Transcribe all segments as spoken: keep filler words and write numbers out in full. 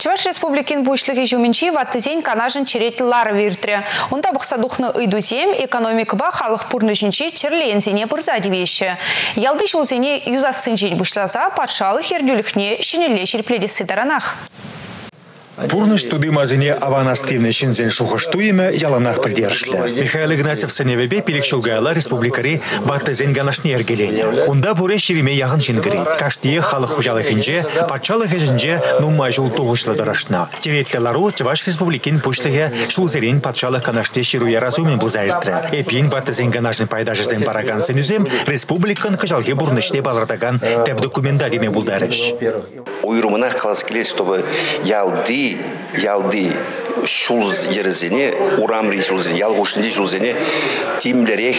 Чуваш республикин буйшлыгы жуминчи ваттызен канажын черетлары виртре. Онда бұқсадухны ыйдузем экономикаба халық пурнышынчи черлензене бұрзады веші. Ялды жолзене юзасын жел бұшлаза патшалы хердюлікне шенеле жерпледесі даранах. Пурныш туды мазыне аванастивный шинзен шухаштуеме яланах поддержли. Михаил Игнатьев саневебе пилекшулгайла республикари баттызен ганашни ергелене. Унда буре шириме яғын шингри. Каштие халық хужалыхынже, патшалық ежінже нумай жол туғышлы дарашна. Теветлелару Чуваш республикин пуштыге шулзерин патшалық канашне шируя разумен бузайртре. Эпин баттызен ганашны пайдажызен бараган сенюзем республикан кыжалге бурнышне балардаган теп документа деме булдарыш. Уйрумынах қалас келес, чтобы ялды ялды шулз ерзене урамри шулзене ялгушнди шулзене тимлерек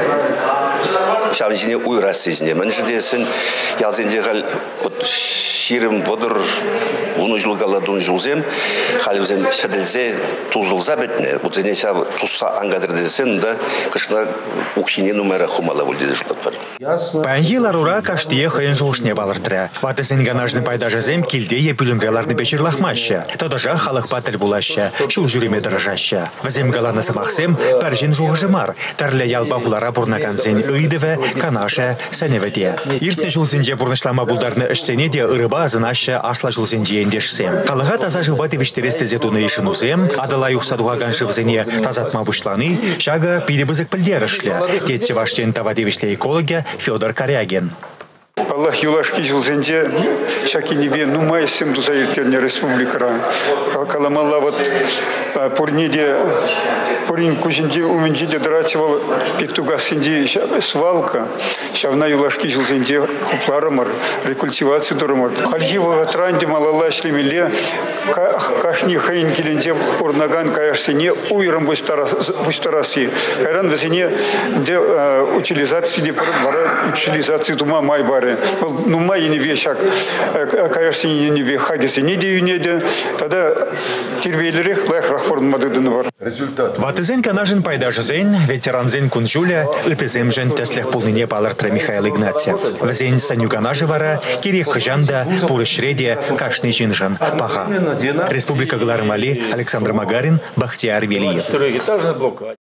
шалжине уйрасызне манжидесин ялзенде гал ширим водор унужлугала дунжулзем халюзем шаделзе тузулза бетне узене шав туса ангадырдесен да кышна укшине номера хумала булдеде шулатпар. Паньиларура каштие хыйын жулшне балыртыра. Ватысен ганажны пайдажызем килде епилюмреларны бечерлахмаща. Тодажа халық патель булаща, шул жүреме дырыжаща. Вазем галаны самахсем пәржен жуғыжымар. Тәрлі ялба хулара бурнаганзен өйдеве, канаша, сәневеде. Иртне жулзенде бурнышлама булдарны ішсене де ырыба азынаща асла жулзенде ендешсем. Қалыға таза жылбаты вештересте зетуны ешінузем, адала юқсадуғаган живзене тазатма бушланы, шага пидебызык пілдерішлі. Тетте ваштен тавадевишле экология Федор Корягин. Аллах юлашки жылзенде шаки небе нумай сем тузайыртелне республикара. Каламалла вот пурниде пурин кузинде уменде драчевал петугасинде свалка. Шавна юлашки жылзенде хупларамар рекультивация дурамар. Хальгива транде малалла шлемеле кашни хайн киленде пурнаган каяшсене уйрам бустараси. Кайран везене де утилизации де пара утилизации тума майбар. Ну, мои не вещак, конечно, не вехадисы, не деюнеде, тогда кирвейлерих лайх рахфорн мадыдыны бар. Ватызен канажын пайдажызен, ветеранзен кунжуля, ытызем жен теслех пулныне балыртра Михаил Игнатьев. Вазен саню канажы вара, кирек хыжанда, пурышреде, кашны жинжан, паха. Республика Галармали, Александр Магарин, Бахтияр Велиев.